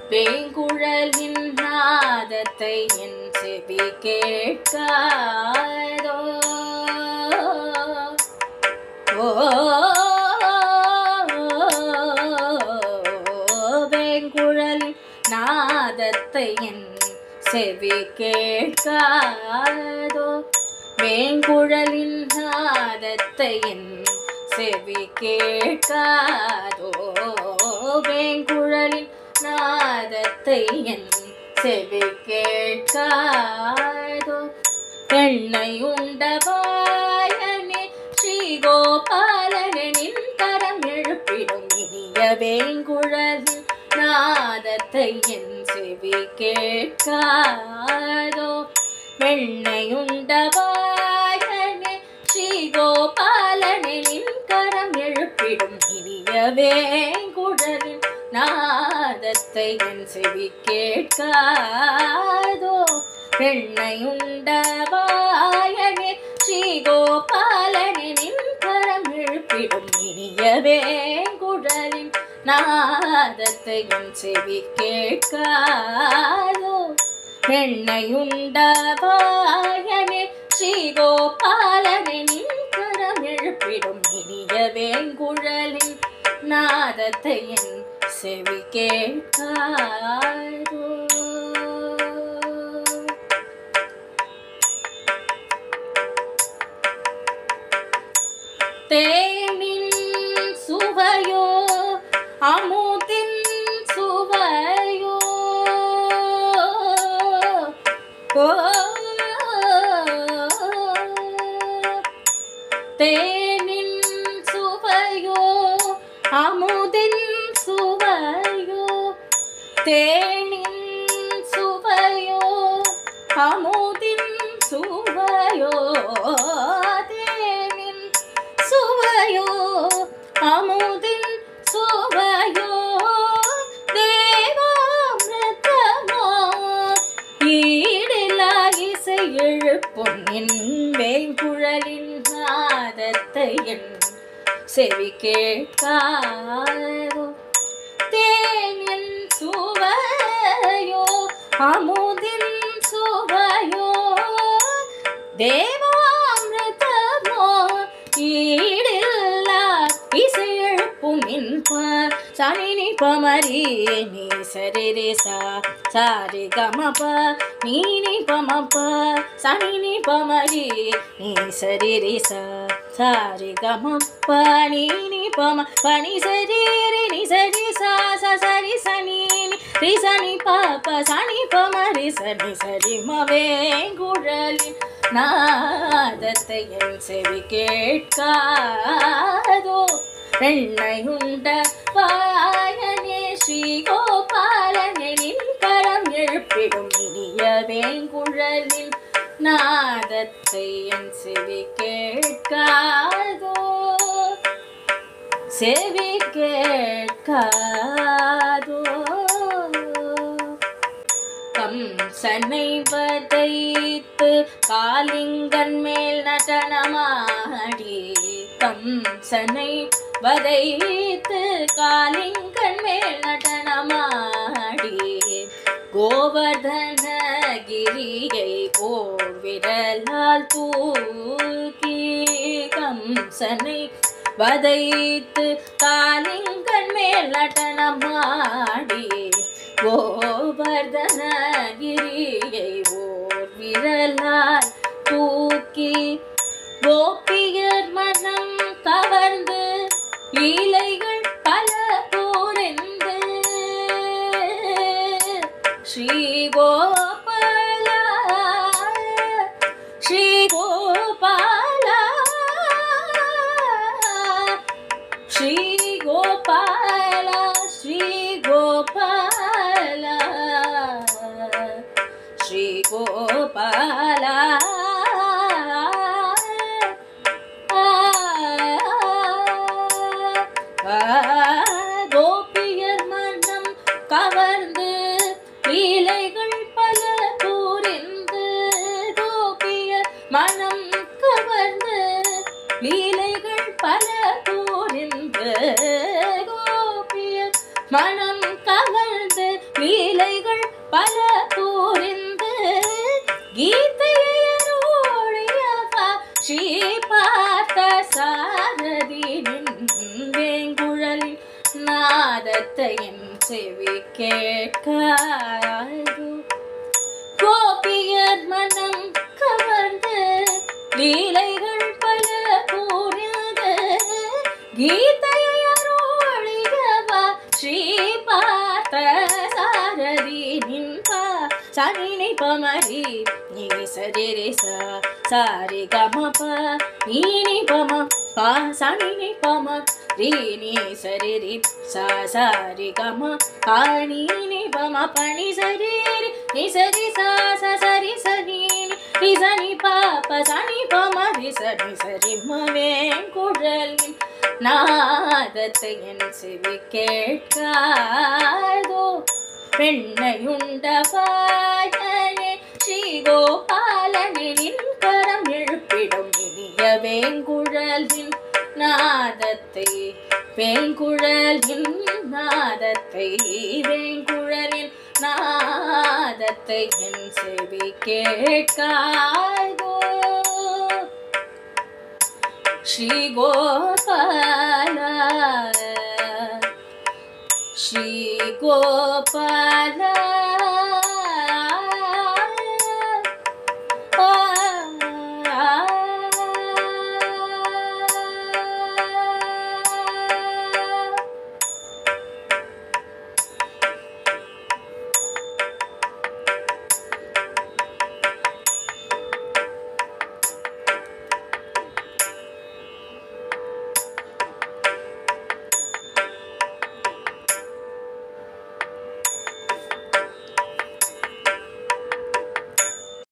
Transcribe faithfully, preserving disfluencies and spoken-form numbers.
வேங்குழலின் நாதத்தை என் செவி கேட்காதோ. ஓ வேங்குழலின் நாதத்தை என் செவி கேட்காதோ. வேங்குழலின் நாதத்தை என் செவி கேட்காதோ. வேங்குழலின் நாதத்தை என் செவி கேட்காதோ. வெண்ணை உண்ட வாயனே ஸ்ரீ கோபாலனே நின் கரம் எழுப்பிடும் இனிய வேங்குழலின் நாதத்தை என் செவி கேட்காதோ. வெண்ணை உண்ட வாயனே ஸ்ரீ கோபாலனே நின் கரம் எழுப்பிடும் இனிய வேங்குழலின் நாதத்தை என் செவி கேட்காதோ. வெண்ணை உண்ட வாயனே ஸ்ரீ கோபாலனே நின் கரம் எழுப்பிடும் இனிய வேங்குழலின் நாதத்தை என் செவி கேட்காதோ. வெண்ணை உண்ட வாயனே ஸ்ரீ கோபாலனே நின் கரம் எழுப்பிடும் இனிய வேங்குழலின் நாதத்தை என் செவி கேட்காதோ. தேனின் சுவையோ அமுதின் சுவையோ. ஓ தேனின் சுவையோ அமுதின் சுவையோ. தேனின் சுவையோ அமுதின் சுவையோ. தேனின் சுவையோ அமுதின் சுவையோ. தேவாமிருதமோ ஈடில்லா இசை எழுப்பும் என் வேங்குழலின் நாதத்தை என் செவி கேட்காதோ. தேனின் சுவையோ அமுதின் சுவையோ. தேவாமிருதமோ ஈடில்லா இசை எழுப்பும் என் பார். சனி பமரி நீ சரி ரே சா சாரி கமப நீ பமப சனி பமரி நீ சரி ரே சா சாரி கமப நீ பம பனி சரி ரே நீ சரி சா சா சரி சனி ரி சனி பாப சனி பமரி சனி சரி மவேங்குழலின் நாதத்தை என் செவி கேட்காதோ. வெண்ணை உண்ட வாயனே ஸ்ரீ கோபாலனே நின் கரம் எழுப்பிடும் இனிய வேங்குழலின் நாதத்தை என் செவி கேட்காதோ. செவி கேட்காதோ. கம்சனை வதைத்து காலிங்கன் மேல் நடனமாடி. கம்சனை வதைத்து காலிங்கன் மேல் நடனமாடி. கோவர்தனகிரியை ஓர் விரலால் தூக்கி. கம்சனை வதைத்து காலிங்கன் மேல் நடனமாடி. கோவர்தனகிரியை ஓர் விரலால் தூக்கி. கோபியர் மனம் கவர்ந்து லீலைகள் பல புரிந்து. ஸ்ரீ கோபாலா ஸ்ரீ கோபாலா ஸ்ரீ கோபாலா ஸ்ரீ கோபாலா ஸ்ரீ கோபாலா. கோபியர் மனம் கவர்ந்து லீலைகள் பல புரிந்து. கோபியர் மனம் கவர்ந்து லீலைகள் பல புரிந்து. கோபியர் மனம் கவர்ந்து லீ செவி கேட்காதோ கோபியர் மனம் கவர்ந்த லீலைகள் பல புரிந்த கீதையை அருளியவா ஸ்ரீ பார்த்த சாரதி நின்பா சனினை பமரி நீ சரி ரே சா சாரி கமப நீனி பம பா சனினை பம ரீனி சரி ரி சா சாரி கம பா நீனி பம பனி சரி ரி நீ சரி சா சா சரி சனி ரி சனி பாப சனி பம ரி சனி சரி மவேங்குழலின் நாதத்தை என் செவி கேட்காதோ வெண்ணையுண்ட வாயனே ஸ்ரீ கோபாலனே நின் கரம் எழுப்பிடும் இனிய வேங்குழலின் நாதத்தை வேங்குழலின் நாதத்தை வேங்குழலின் நாதத்தை என் செவி கேட்காதோ ஸ்ரீ கோபால ஸ்ரீ கோபால